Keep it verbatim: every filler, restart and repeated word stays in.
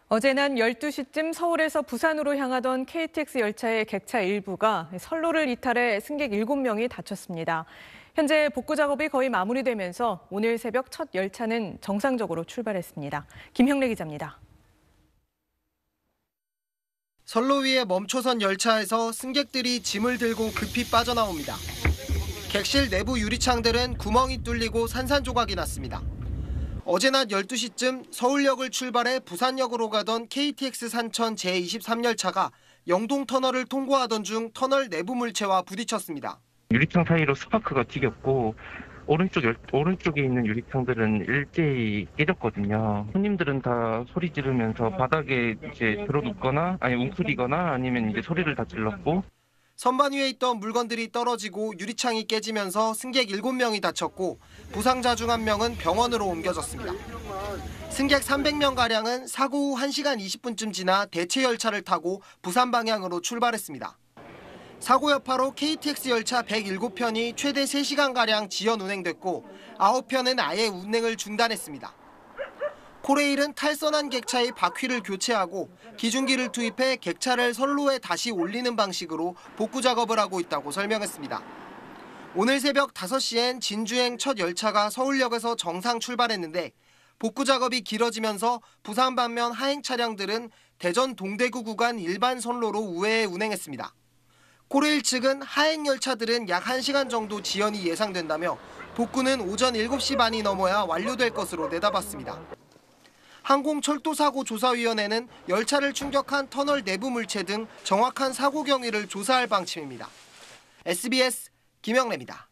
어제 낮 열두 시쯤 서울에서 부산으로 향하던 케이티엑스 열차의 객차 일부가 선로를 이탈해 승객 일곱 명이 다쳤습니다. 현재 복구 작업이 거의 마무리되면서 오늘 새벽 첫 열차는 정상적으로 출발했습니다. 김형래 기자입니다. 선로 위에 멈춰선 열차에서 승객들이 짐을 들고 급히 빠져나옵니다. 객실 내부 유리창들은 구멍이 뚫리고 산산조각이 났습니다. 어제 낮 열두 시쯤 서울역을 출발해 부산역으로 가던 케이티엑스 산천 제이십삼 열차가 영동터널을 통과하던 중 터널 내부 물체와 부딪혔습니다. 유리창 사이로 스파크가 튀겼고 오른쪽 열, 오른쪽에 있는 유리창들은 일제히 깨졌거든요. 손님들은 다 소리 지르면서 바닥에 이제 들어눕거나 아니 웅크리거나 아니면 이제 소리를 다 질렀고. 선반 위에 있던 물건들이 떨어지고 유리창이 깨지면서 승객 일곱 명이 다쳤고 부상자 중 한 명은 병원으로 옮겨졌습니다. 승객 삼백 명가량은 사고 후 한 시간 이십 분쯤 지나 대체 열차를 타고 부산 방향으로 출발했습니다. 사고 여파로 케이티엑스 열차 백칠 편이 최대 세 시간가량 지연 운행됐고 아홉 편은 아예 운행을 중단했습니다. 코레일은 탈선한 객차의 바퀴를 교체하고 기중기를 투입해 객차를 선로에 다시 올리는 방식으로 복구 작업을 하고 있다고 설명했습니다. 오늘 새벽 다섯 시엔 진주행 첫 열차가 서울역에서 정상 출발했는데 복구 작업이 길어지면서 부산 방면 하행 차량들은 대전 동대구 구간 일반 선로로 우회해 운행했습니다. 코레일 측은 하행 열차들은 약 한 시간 정도 지연이 예상된다며 복구는 오전 일곱 시 반이 넘어야 완료될 것으로 내다봤습니다. 항공철도사고조사위원회는 열차를 충격한 터널 내부 물체 등 정확한 사고 경위를 조사할 방침입니다. 에스비에스 김영래입니다.